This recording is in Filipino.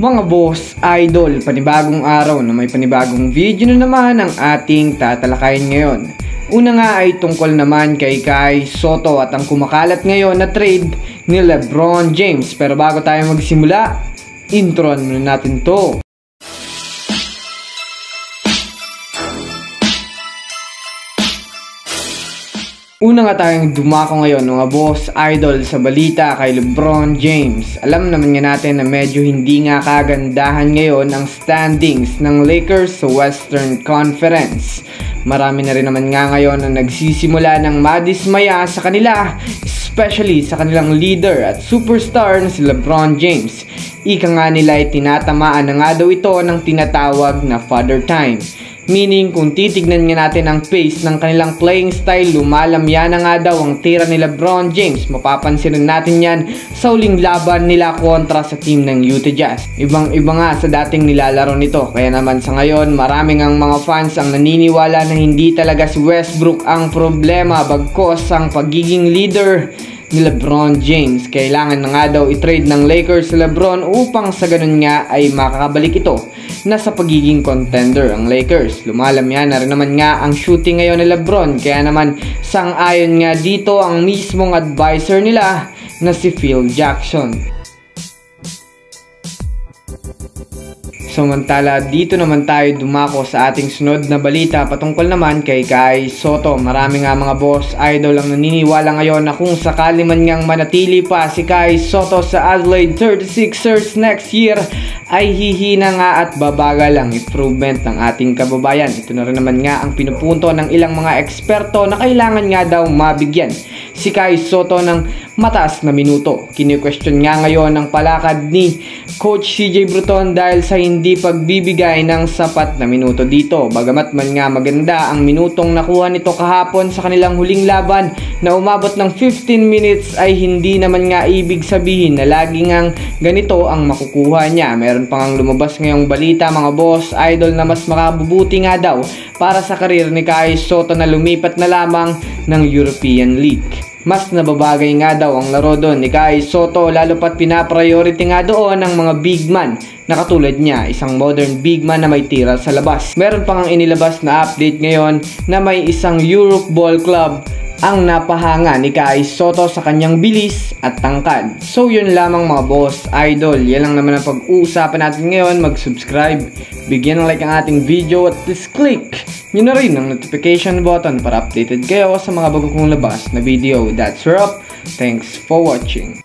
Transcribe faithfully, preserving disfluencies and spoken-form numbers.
Mga boss, idol, panibagong araw na may panibagong video na naman ang ating tatalakayin ngayon. Una nga ay tungkol naman kay Kai Sotto at ang kumakalat ngayon na trade ni LeBron James. Pero bago tayo magsimula, introan muna natin to. Una nga tayong dumako ngayon mga boss idol sa balita kay LeBron James. Alam naman nga natin na medyo hindi nga kagandahan ngayon ang standings ng Lakers sa Western Conference. Marami na rin naman nga ngayon na nagsisimula ng madismaya sa kanila, especially sa kanilang leader at superstar na si LeBron James. Ika nga nila ay tinatamaan na nga daw ito ng tinatawag na father time. Meaning kung titignan nga natin ang pace ng kanilang playing style, lumalamya na nga daw ang tira ni LeBron James. Mapapansin natin yan sa uling laban nila kontra sa team ng Utah Jazz. Ibang iba nga sa dating nilalaro nito. Kaya naman sa ngayon maraming ang mga fans ang naniniwala na hindi talaga si Westbrook ang problema, bagkos ang pagiging leader ni LeBron James. Kailangan na nga daw i-trade ng Lakers si LeBron upang sa ganun nga ay makakabalik ito na sa pagiging contender ang Lakers. Lumalamya na rin naman nga ang shooting ngayon ni LeBron, kaya naman sang-ayon nga dito ang mismong advisor nila na si Phil Jackson. Samantala dito naman tayo dumako sa ating sunod na balita patungkol naman kay Kai Sotto. Marami nga mga boss idol ang naniniwala ngayon na kung sakali man ngang manatili pa si Kai Sotto sa Adelaide thirty-sixers next year ay hihina nga at babagal ang improvement ng ating kababayan. Ito na rin naman nga ang pinupunto ng ilang mga eksperto na kailangan nga daw mabigyan si Kai Sotto ng mataas na minuto. Kini-question nga ngayon ang palakad ni Coach C J Bruton dahil sa hindi pagbibigay ng sapat na minuto dito. Bagamat man nga maganda ang minutong nakuha nito kahapon sa kanilang huling laban na umabot ng fifteen minutes, ay hindi naman nga ibig sabihin na lagi ngang ganito ang makukuha niya. Meron pa ngang lumabas ngayong balita mga boss idol na mas makabubuti nga daw para sa karir ni Kai Sotto na lumipat na lamang ng European League. Mas nababagay nga daw ang laro doon ni Kai Sotto, lalo pat pinapriority nga doon ng mga big man na katulad niya, isang modern big man na may tira sa labas. Meron pang inilabas na update ngayon na may isang Europe Ball Club ang napahanga ni Kai Sotto sa kanyang bilis at tangkad. So yun lamang mga boss idol, yan lang naman ang pag-uusapan natin ngayon. Mag-subscribe, bigyan ng like ang ating video at please click nyo na rin ang notification button para updated kayo sa mga bago kong labas na video. That's wrap. Thanks for watching.